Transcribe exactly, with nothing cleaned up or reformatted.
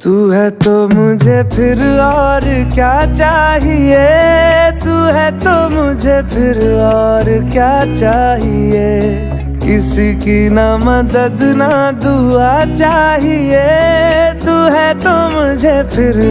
तू है तो मुझे फिर और क्या चाहिए, तू है तो मुझे फिर और क्या चाहिए। किसी की ना मदद ना दुआ चाहिए, तू है तो मुझे फिर